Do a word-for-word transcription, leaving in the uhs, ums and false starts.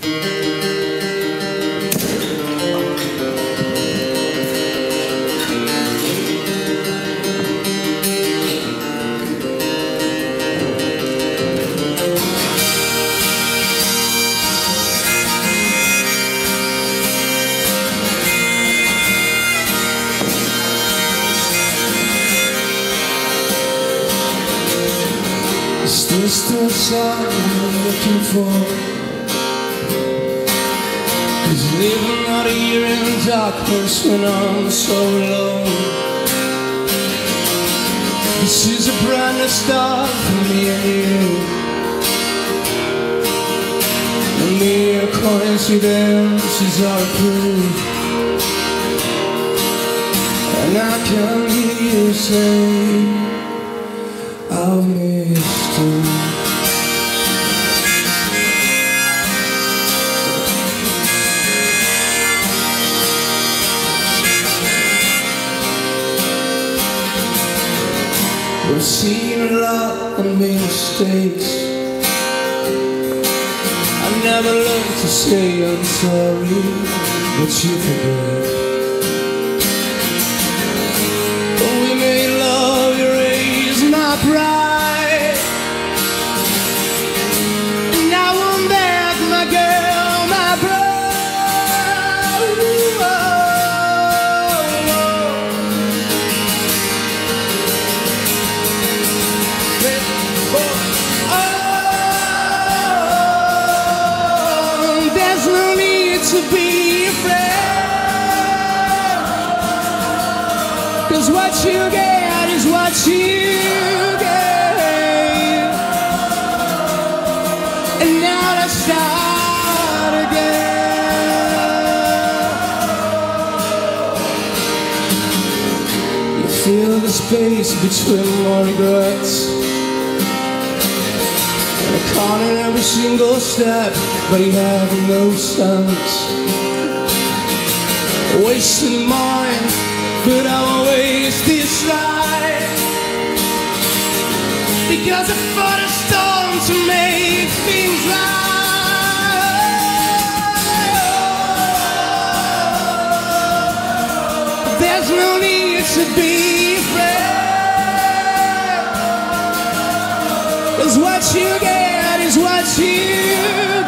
Is there something I'm looking for? Cause living out here in darkness when I'm so alone. This is a brand new start for me and you. And mere coincidences are proof. And I can hear you say I've missed you. We've seen a lot and made mistakes. I never learned to say I'm sorry, but you forgave. But we made love, you raised my pride. And now I'm back, my girl, my bride. To be afraid, cause what you get is what you get. And now let's start again. You feel the space between more regrets, and I count in every single step, but you have no sense. Wasting mine, but I won't waste this life. Because I fought a storm to make things right. There's no need to be afraid, cause what you get is what you